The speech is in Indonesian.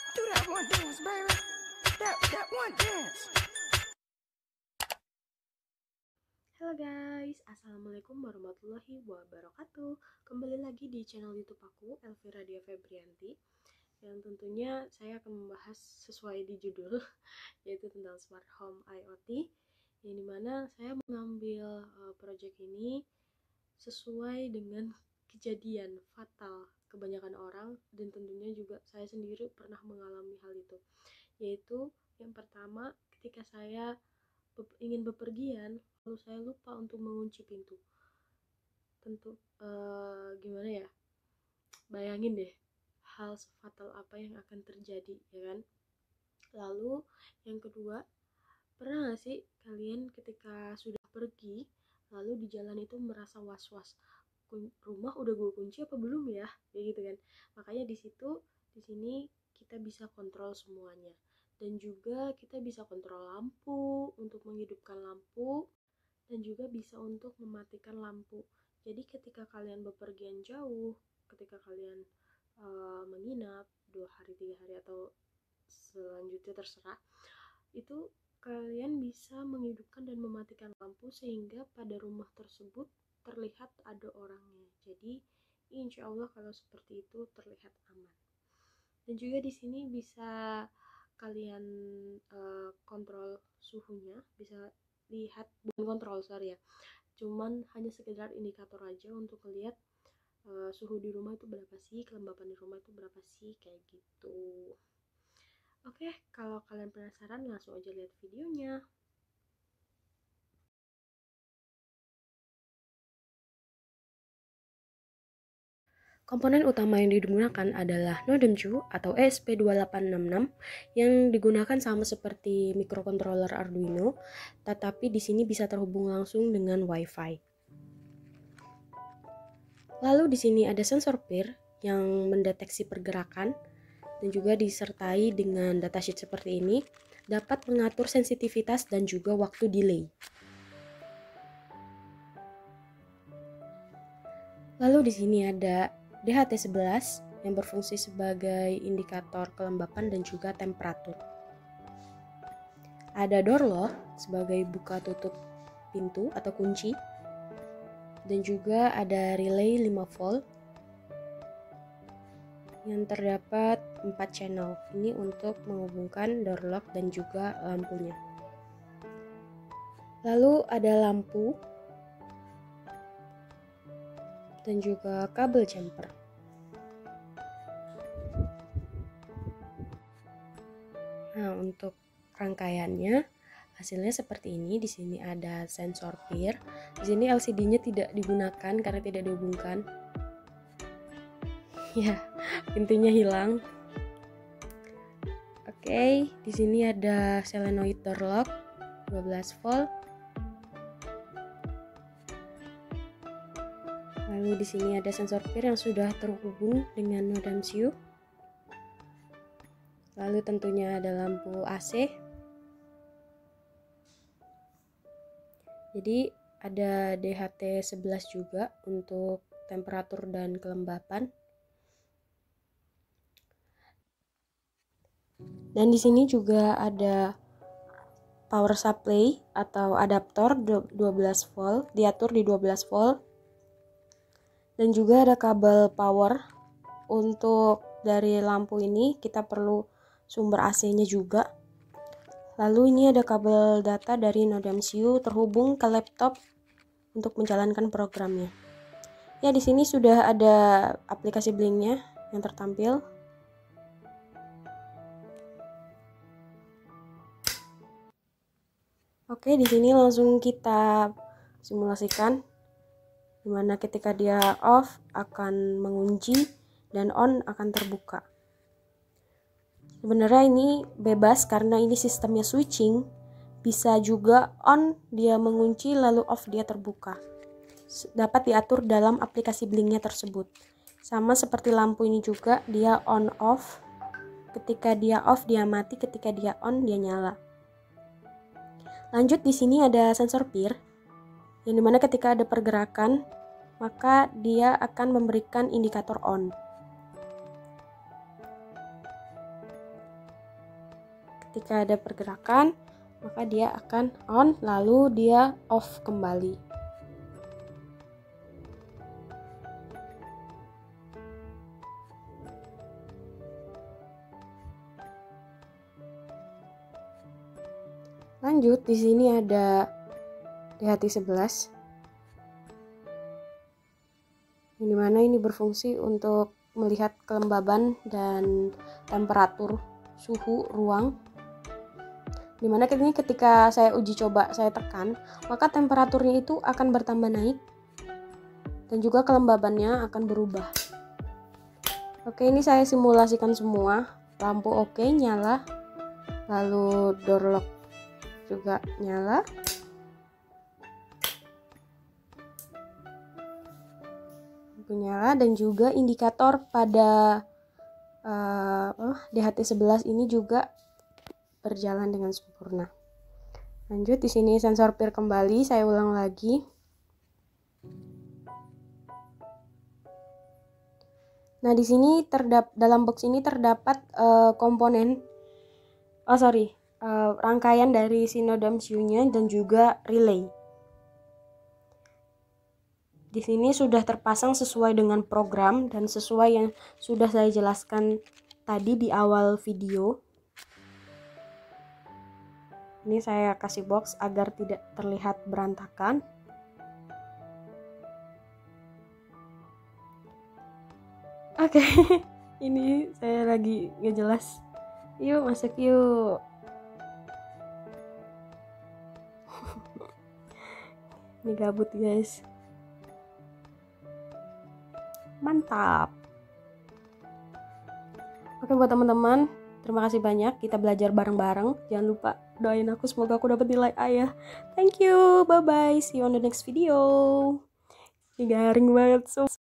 Do that one dance, baby. That one dance. Halo guys, assalamualaikum warahmatullahi wabarakatuh. Kembali lagi di channel YouTube aku, Elvira Dia Febrianti. Yang tentunya saya akan membahas sesuai di judul, yaitu tentang smart home IoT. Yang dimana saya mengambil project ini sesuai dengan kejadian fatal kebanyakan orang, dan tentunya juga saya sendiri pernah mengalami hal itu. Yaitu yang pertama, ketika saya ingin bepergian, lalu saya lupa untuk mengunci pintu. Tentu gimana ya, bayangin deh hal sefatal apa yang akan terjadi, ya kan. Lalu yang kedua, pernah gak sih kalian ketika sudah pergi lalu di jalan itu merasa was-was, rumah udah gue kunci apa belum ya, kayak gitu kan. Makanya di sini kita bisa kontrol semuanya, dan juga kita bisa kontrol lampu untuk menghidupkan lampu, dan juga bisa untuk mematikan lampu. Jadi ketika kalian bepergian jauh, ketika kalian menginap 2 hari 3 hari atau selanjutnya terserah, itu kalian bisa menghidupkan dan mematikan lampu sehingga pada rumah tersebut terlihat ada orangnya. Jadi insya Allah kalau seperti itu terlihat aman. Dan juga di sini bisa kalian kontrol suhunya, bisa lihat, bukan kontrol sorry ya, cuman hanya sekedar indikator aja untuk lihat suhu di rumah itu berapa sih, kelembapan di rumah itu berapa sih, kayak gitu. Oke, kalau kalian penasaran langsung aja lihat videonya. Komponen utama yang digunakan adalah NodeMCU atau ESP2866 yang digunakan sama seperti microcontroller Arduino, tetapi di sini bisa terhubung langsung dengan WiFi. Lalu di sini ada sensor PIR yang mendeteksi pergerakan, dan juga disertai dengan datasheet seperti ini, dapat mengatur sensitivitas dan juga waktu delay. Lalu di sini ada DHT11 yang berfungsi sebagai indikator kelembapan dan juga temperatur. Ada door lock sebagai buka tutup pintu atau kunci, dan juga ada relay 5 volt yang terdapat 4 channel. Ini untuk menghubungkan door lock dan juga lampunya. Lalu ada lampu dan juga kabel jumper. Nah, untuk rangkaiannya hasilnya seperti ini. Di sini ada sensor PIR. Di sini LCD-nya tidak digunakan karena tidak dihubungkan. Ya, pintunya hilang. Oke, di sini ada solenoid door lock 12 volt. Lalu di sini ada sensor PIR yang sudah terhubung dengan NodeMCU. Lalu tentunya ada lampu AC. Jadi ada DHT11 juga untuk temperatur dan kelembapan. Dan di sini juga ada power supply atau adaptor 12 volt, diatur di 12 volt. Dan juga ada kabel power. Untuk dari lampu ini kita perlu sumber AC-nya juga. Lalu ini ada kabel data dari NodeMCU terhubung ke laptop untuk menjalankan programnya. Ya, di sini sudah ada aplikasi Blink-nya yang tertampil. Oke, di sini langsung kita simulasikan dimana ketika dia off akan mengunci dan on akan terbuka. Sebenarnya ini bebas karena ini sistemnya switching, bisa juga on dia mengunci lalu off dia terbuka. Dapat diatur dalam aplikasi Blink-nya tersebut. Sama seperti lampu ini juga, dia on off, ketika dia off dia mati, ketika dia on dia nyala. Lanjut, di sini ada sensor PIR yang dimana ketika ada pergerakan maka dia akan memberikan indikator on. ketika ada pergerakan, maka dia akan on, lalu dia off kembali. Lanjut, di sini ada DHT11, di mana ini berfungsi untuk melihat kelembaban dan temperatur suhu ruang. Dimana ini ketika saya uji coba, saya tekan, maka temperaturnya itu akan bertambah naik dan juga kelembabannya akan berubah. Oke, ini saya simulasikan semua. Lampu oke, nyala, lalu door lock juga nyala. Lampu nyala, dan juga indikator pada DHT11 ini juga berjalan dengan sempurna. Lanjut, di sini sensor PIR kembali, saya ulang lagi. Nah, di sini dalam box ini terdapat rangkaian dari Synodems-U-nya dan juga relay. Di sini sudah terpasang sesuai dengan program dan sesuai yang sudah saya jelaskan tadi di awal video. Ini saya kasih box agar tidak terlihat berantakan. Oke, ini saya lagi ngejelas. Yuk masuk yuk. Ini gabut guys. Mantap. Oke, buat teman-teman, terima kasih banyak. Kita belajar bareng-bareng. Jangan lupa doain aku, semoga aku dapat nilai A ya. Thank you. Bye bye. See you on the next video. Ini garing banget.